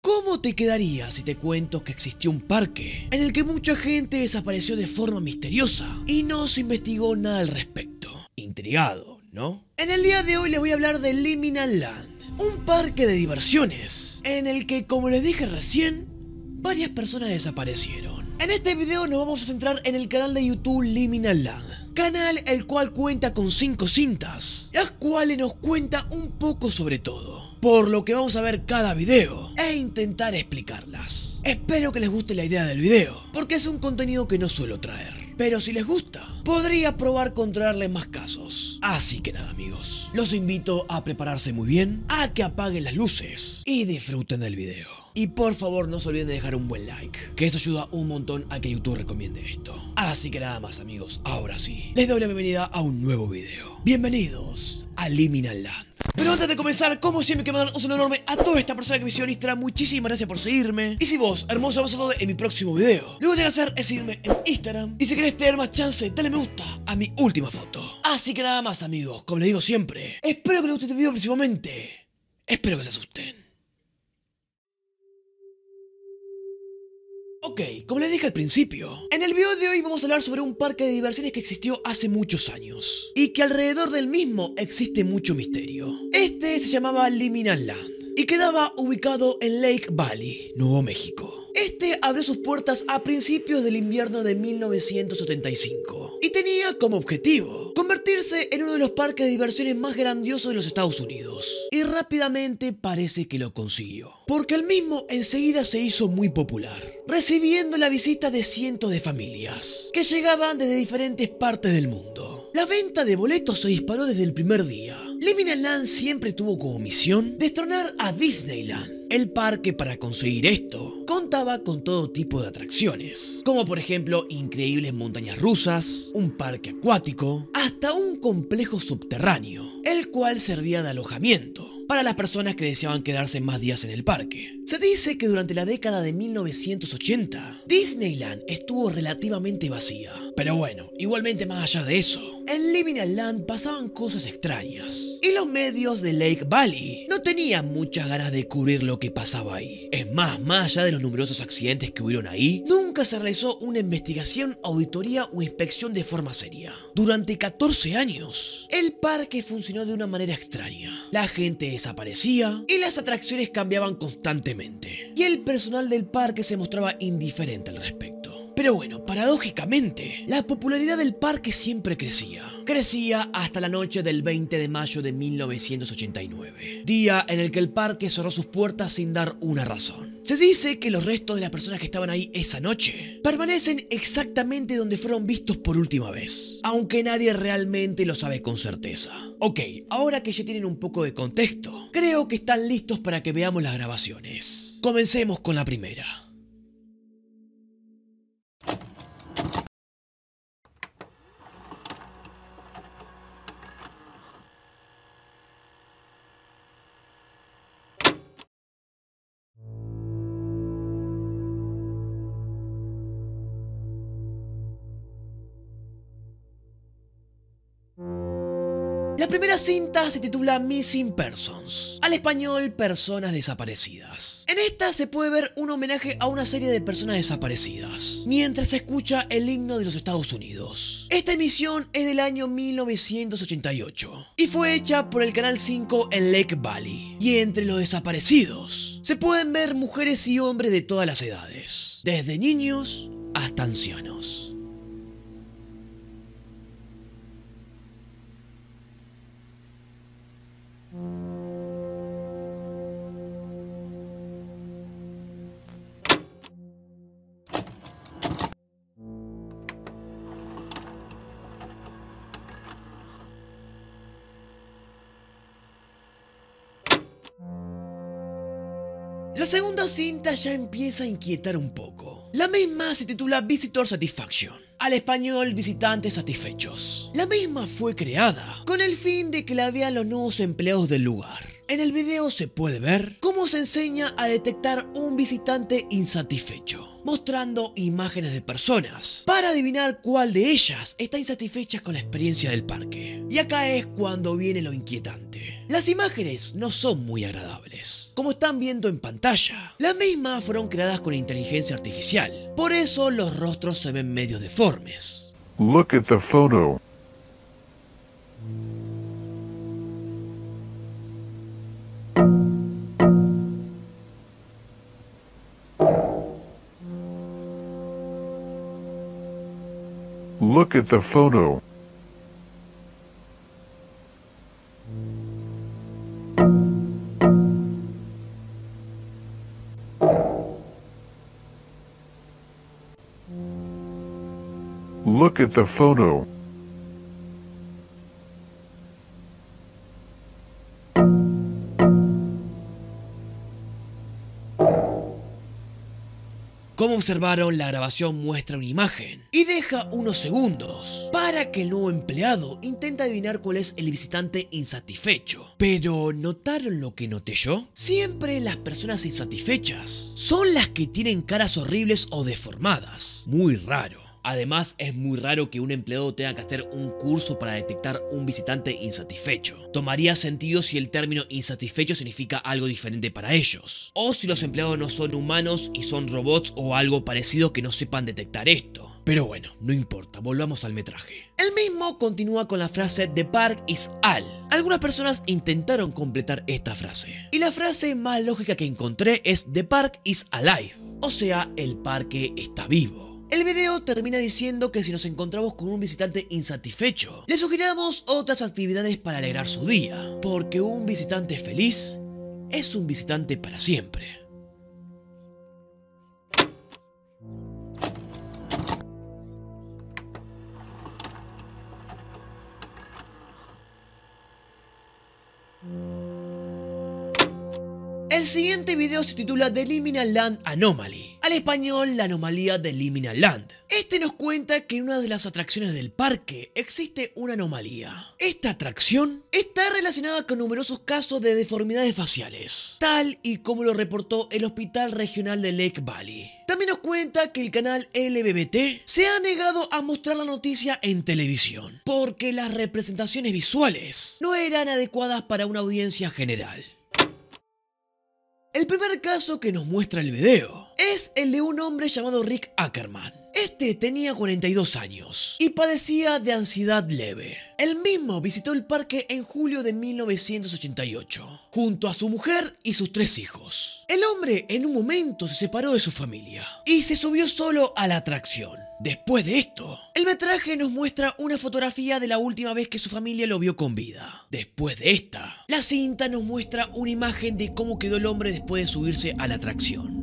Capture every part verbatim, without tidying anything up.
¿Cómo te quedaría si te cuento que existió un parque en el que mucha gente desapareció de forma misteriosa y no se investigó nada al respecto? Intrigado, ¿no? En el día de hoy les voy a hablar de Liminal Land, un parque de diversiones en el que, como les dije recién, varias personas desaparecieron. En este video nos vamos a centrar en el canal de YouTube Liminal Land, canal el cual cuenta con cinco cintas, las cuales nos cuentan un poco sobre todo, por lo que vamos a ver cada video e intentar explicarlas. Espero que les guste la idea del video, porque es un contenido que no suelo traer, pero si les gusta, podría probar con traerles más casos. Así que nada, amigos, los invito a prepararse muy bien, a que apaguen las luces y disfruten del video. Y por favor no se olviden de dejar un buen like, que eso ayuda un montón a que YouTube recomiende esto. Así que nada más, amigos, ahora sí, les doy la bienvenida a un nuevo video. Bienvenidos a Liminal Land. Pero antes de comenzar, como siempre, quiero mandar un saludo enorme a toda esta persona que me siguió en Instagram. Muchísimas gracias por seguirme. Y si vos, hermoso, vas a ver en mi próximo video, lo que tienes que hacer es seguirme en Instagram. Y si querés tener más chance, dale me gusta a mi última foto. Así que nada más, amigos, como les digo siempre, espero que les guste este video principalmente. Espero que se asusten. Ok, como les dije al principio, en el video de hoy vamos a hablar sobre un parque de diversiones que existió hace muchos años y que alrededor del mismo existe mucho misterio. Este se llamaba Liminal Land y quedaba ubicado en Lake Valley, Nuevo México. Este abrió sus puertas a principios del invierno de mil novecientos setenta y cinco y tenía como objetivo convertirse en uno de los parques de diversiones más grandiosos de los Estados Unidos. Y rápidamente parece que lo consiguió, porque el mismo enseguida se hizo muy popular, recibiendo la visita de cientos de familias que llegaban desde diferentes partes del mundo. La venta de boletos se disparó desde el primer día. Liminal Land siempre tuvo como misión destronar a Disneyland. El parque, para conseguir esto, contaba con todo tipo de atracciones, como por ejemplo increíbles montañas rusas, un parque acuático, hasta un complejo subterráneo, el cual servía de alojamiento para las personas que deseaban quedarse más días en el parque. Se dice que durante la década de mil novecientos ochenta, Disneyland estuvo relativamente vacía. Pero bueno, igualmente más allá de eso, en Liminal Land pasaban cosas extrañas, y los medios de Lake Valley no tenían muchas ganas de cubrir lo que pasaba ahí. Es más, más allá de los numerosos accidentes que hubieron ahí, nunca se realizó una investigación, auditoría o inspección de forma seria. Durante catorce años, el parque funcionó de una manera extraña. La gente desaparecía y las atracciones cambiaban constantemente, y el personal del parque se mostraba indiferente al respecto. Pero bueno, paradójicamente, la popularidad del parque siempre crecía. Crecía hasta la noche del veinte de mayo de mil novecientos ochenta y nueve, día en el que el parque cerró sus puertas sin dar una razón. Se dice que los restos de las personas que estaban ahí esa noche permanecen exactamente donde fueron vistos por última vez, aunque nadie realmente lo sabe con certeza. Ok, ahora que ya tienen un poco de contexto, creo que están listos para que veamos las grabaciones. Comencemos con la primera. La primera cinta se titula Missing Persons, al español Personas Desaparecidas. En esta se puede ver un homenaje a una serie de personas desaparecidas, mientras se escucha el himno de los Estados Unidos. Esta emisión es del año mil novecientos ochenta y ocho y fue hecha por el Canal cinco en Lake Valley. Y entre los desaparecidos se pueden ver mujeres y hombres de todas las edades, desde niños hasta ancianos. La segunda cinta ya empieza a inquietar un poco. La misma se titula Visitor Satisfaction, al español Visitantes Satisfechos. La misma fue creada con el fin de que la vean los nuevos empleados del lugar. En el video se puede ver cómo se enseña a detectar un visitante insatisfecho, mostrando imágenes de personas para adivinar cuál de ellas está insatisfecha con la experiencia del parque. Y acá es cuando viene lo inquietante. Las imágenes no son muy agradables, como están viendo en pantalla. Las mismas fueron creadas con inteligencia artificial, por eso los rostros se ven medio deformes. Look at the photo. Look at the photo. Look at the photo. Como observaron, la grabación muestra una imagen y deja unos segundos para que el nuevo empleado intente adivinar cuál es el visitante insatisfecho. Pero ¿notaron lo que noté yo? Siempre las personas insatisfechas son las que tienen caras horribles o deformadas. Muy raro. Además, es muy raro que un empleado tenga que hacer un curso para detectar un visitante insatisfecho. Tomaría sentido si el término insatisfecho significa algo diferente para ellos, o si los empleados no son humanos y son robots o algo parecido que no sepan detectar esto. Pero bueno, no importa, volvamos al metraje. El mismo continúa con la frase "The park is all". Algunas personas intentaron completar esta frase, y la frase más lógica que encontré es "The park is alive", o sea, el parque está vivo. El video termina diciendo que si nos encontramos con un visitante insatisfecho, le sugeriramos otras actividades para alegrar su día, porque un visitante feliz es un visitante para siempre. El siguiente video se titula The Liminal Land Anomaly, al español la anomalía de Liminal Land. Este nos cuenta que en una de las atracciones del parque existe una anomalía. Esta atracción está relacionada con numerosos casos de deformidades faciales, tal y como lo reportó el Hospital Regional de Lake Valley. También nos cuenta que el canal L B B T se ha negado a mostrar la noticia en televisión, porque las representaciones visuales no eran adecuadas para una audiencia general. El primer caso que nos muestra el video es el de un hombre llamado Rick Ackerman. Este tenía cuarenta y dos años y padecía de ansiedad leve. Él mismo visitó el parque en julio de mil novecientos ochenta y ocho, junto a su mujer y sus tres hijos. El hombre en un momento se separó de su familia y se subió solo a la atracción. Después de esto, el metraje nos muestra una fotografía de la última vez que su familia lo vio con vida. Después de esta, la cinta nos muestra una imagen de cómo quedó el hombre después de subirse a la atracción.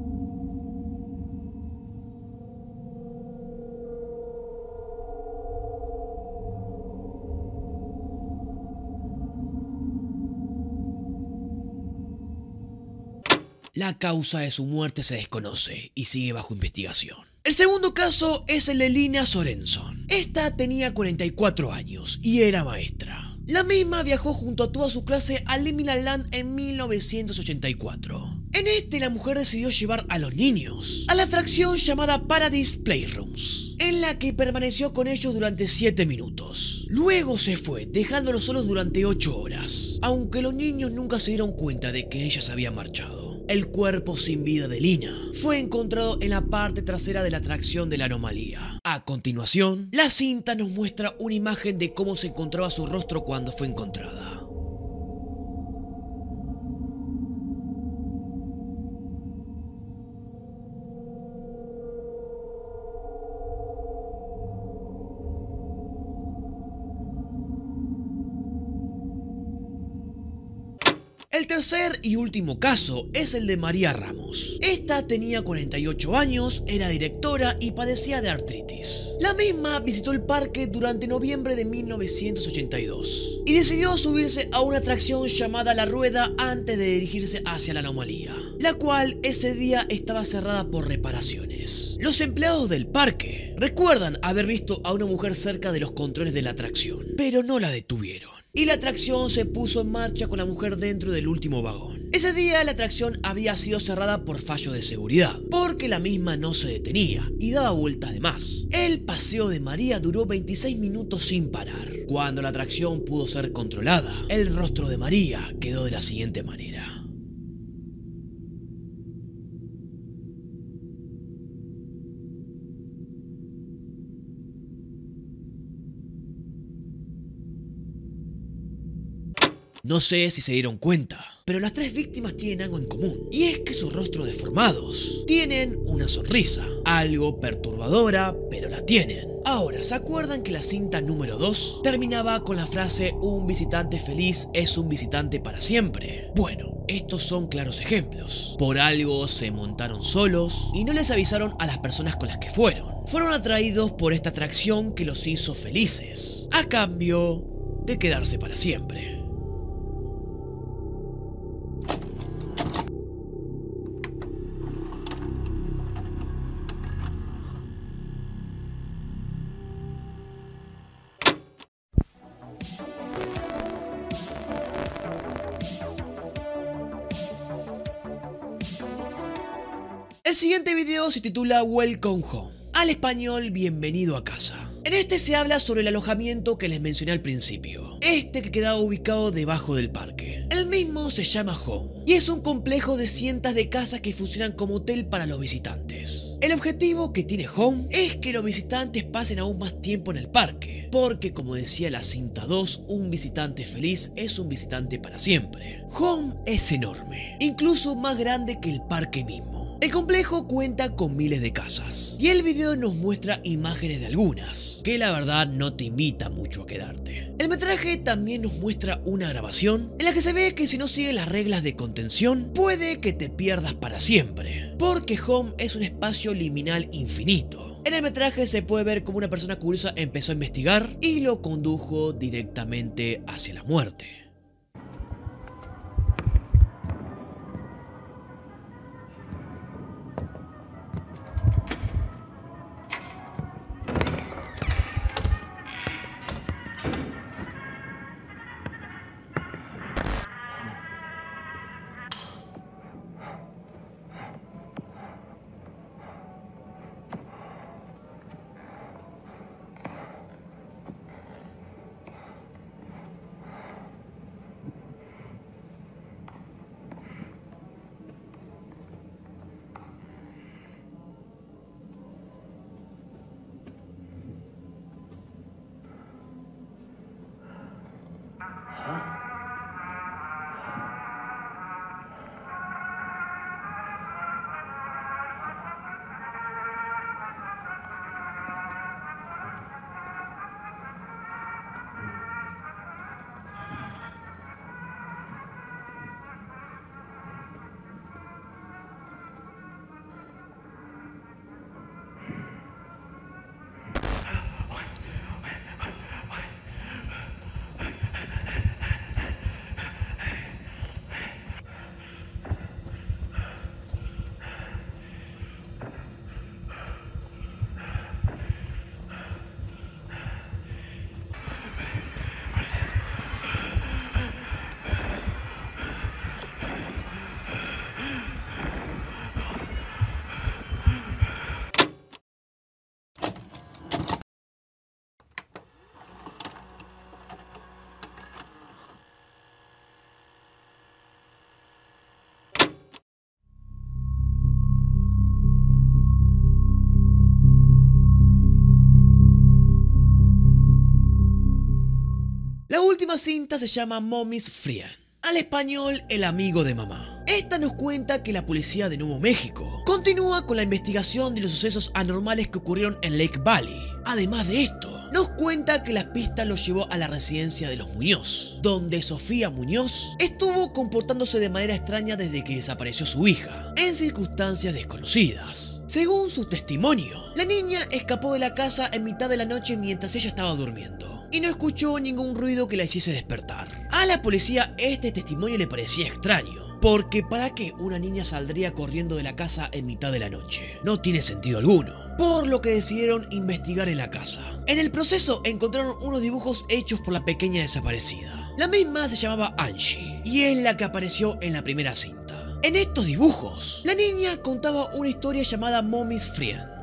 La causa de su muerte se desconoce y sigue bajo investigación. El segundo caso es el de Lina Sorenson. Esta tenía cuarenta y cuatro años y era maestra. La misma viajó junto a toda su clase a Liminal Land en mil novecientos ochenta y cuatro. En este, la mujer decidió llevar a los niños a la atracción llamada Paradise Playrooms, en la que permaneció con ellos durante siete minutos. Luego se fue, dejándolos solos durante ocho horas, aunque los niños nunca se dieron cuenta de que ella se había marchado. El cuerpo sin vida de Lina fue encontrado en la parte trasera de la atracción de la anomalía. A continuación, la cinta nos muestra una imagen de cómo se encontraba su rostro cuando fue encontrada. El tercer y último caso es el de María Ramos. Esta tenía cuarenta y ocho años, era directora y padecía de artritis. La misma visitó el parque durante noviembre de mil novecientos ochenta y dos y decidió subirse a una atracción llamada La Rueda antes de dirigirse hacia la anomalía, la cual ese día estaba cerrada por reparaciones. Los empleados del parque recuerdan haber visto a una mujer cerca de los controles de la atracción, pero no la detuvieron. Y la atracción se puso en marcha con la mujer dentro del último vagón. Ese día la atracción había sido cerrada por fallo de seguridad, porque la misma no se detenía y daba vueltas de más. El paseo de María duró veintiséis minutos sin parar. Cuando la atracción pudo ser controlada, el rostro de María quedó de la siguiente manera. No sé si se dieron cuenta, pero las tres víctimas tienen algo en común, y es que sus rostros deformados tienen una sonrisa, algo perturbadora, pero la tienen. Ahora, ¿se acuerdan que la cinta número dos terminaba con la frase "un visitante feliz es un visitante para siempre"? Bueno, estos son claros ejemplos. Por algo se montaron solos y no les avisaron a las personas con las que fueron. Fueron atraídos por esta atracción que los hizo felices, a cambio de quedarse para siempre. El siguiente video se titula Welcome Home, al español bienvenido a casa. En este se habla sobre el alojamiento que les mencioné al principio, este que quedaba ubicado debajo del parque. El mismo se llama Home y es un complejo de cientos de casas que funcionan como hotel para los visitantes. El objetivo que tiene Home es que los visitantes pasen aún más tiempo en el parque, porque como decía la cinta dos, un visitante feliz es un visitante para siempre. Home es enorme, incluso más grande que el parque mismo. El complejo cuenta con miles de casas y el video nos muestra imágenes de algunas, que la verdad no te invita mucho a quedarte. El metraje también nos muestra una grabación en la que se ve que si no sigues las reglas de contención, puede que te pierdas para siempre, porque Home es un espacio liminal infinito. En el metraje se puede ver cómo una persona curiosa empezó a investigar y lo condujo directamente hacia la muerte. La última cinta se llama Mommy's Friend, al español el amigo de mamá. Esta nos cuenta que la policía de Nuevo México continúa con la investigación de los sucesos anormales que ocurrieron en Lake Valley. Además de esto, nos cuenta que la pista los llevó a la residencia de los Muñoz, donde Sofía Muñoz estuvo comportándose de manera extraña desde que desapareció su hija, en circunstancias desconocidas. Según su testimonio, la niña escapó de la casa en mitad de la noche mientras ella estaba durmiendo y no escuchó ningún ruido que la hiciese despertar. A la policía este testimonio le parecía extraño, porque ¿para qué una niña saldría corriendo de la casa en mitad de la noche? No tiene sentido alguno. Por lo que decidieron investigar en la casa. En el proceso encontraron unos dibujos hechos por la pequeña desaparecida. La misma se llamaba Angie y es la que apareció en la primera cinta. En estos dibujos, la niña contaba una historia llamada Mommy's Friend,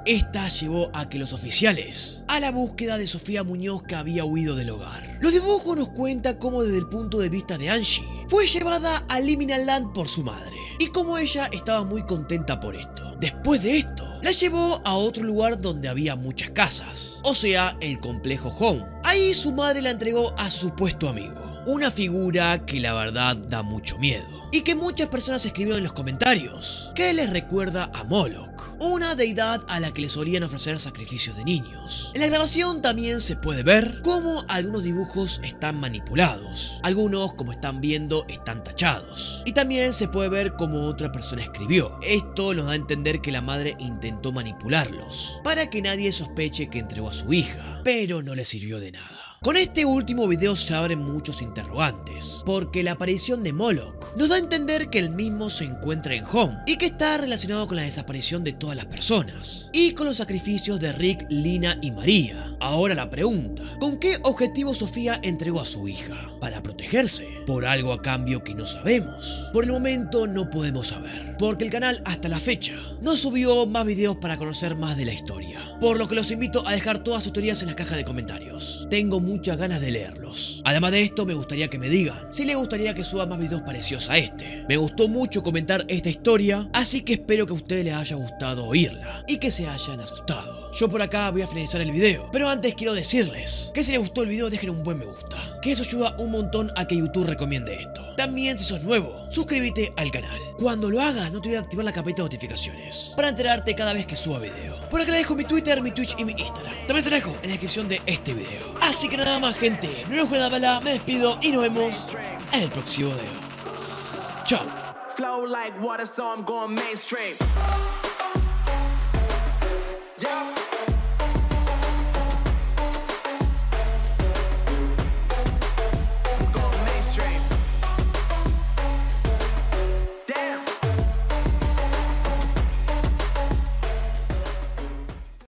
Esta llevó a que los oficiales a la búsqueda de Sofía Muñoz, que había huido del hogar. Los dibujos nos cuentan cómo desde el punto de vista de Angie fue llevada a Liminal Land por su madre y cómo ella estaba muy contenta por esto. Después de esto, la llevó a otro lugar donde había muchas casas, o sea, el complejo Home. Ahí su madre la entregó a su supuesto amigo, una figura que la verdad da mucho miedo y que muchas personas escribieron en los comentarios que les recuerda a Moloch, una deidad a la que le solían ofrecer sacrificios de niños. En la grabación también se puede ver cómo algunos dibujos están manipulados, algunos, como están viendo, están tachados, y también se puede ver cómo otra persona escribió. Esto nos da a entender que la madre intentó manipularlos para que nadie sospeche que entregó a su hija, pero no le sirvió de nada. Con este último video se abren muchos interrogantes, porque la aparición de Moloch nos da a entender que el mismo se encuentra en Home y que está relacionado con la desaparición de todas las personas y con los sacrificios de Rick, Lina y María. Ahora la pregunta, ¿con qué objetivo Sofía entregó a su hija? ¿Para protegerse? ¿Por algo a cambio que no sabemos? Por el momento no podemos saber, porque el canal hasta la fecha no subió más videos para conocer más de la historia, por lo que los invito a dejar todas sus teorías en la caja de comentarios. Tengo muchas ganas de leerlos. Además de esto, me gustaría que me digan si les gustaría que suba más videos parecidos a este. Me gustó mucho comentar esta historia, así que espero que a ustedes les haya gustado oírla y que se hayan asustado. Yo por acá voy a finalizar el video, pero antes quiero decirles que si les gustó el video dejen un buen me gusta, que eso ayuda un montón a que YouTube recomiende esto. También, si sos nuevo, suscríbete al canal. Cuando lo hagas, no te voy a activar la campana de notificaciones para enterarte cada vez que suba video. Por acá les dejo mi Twitter, mi Twitch y mi Instagram. También se los dejo en la descripción de este video. Así que nada más, gente, no nos juega bala, me despido y nos vemos en el próximo video. Chao. Flow like water, so I'm going mainstream.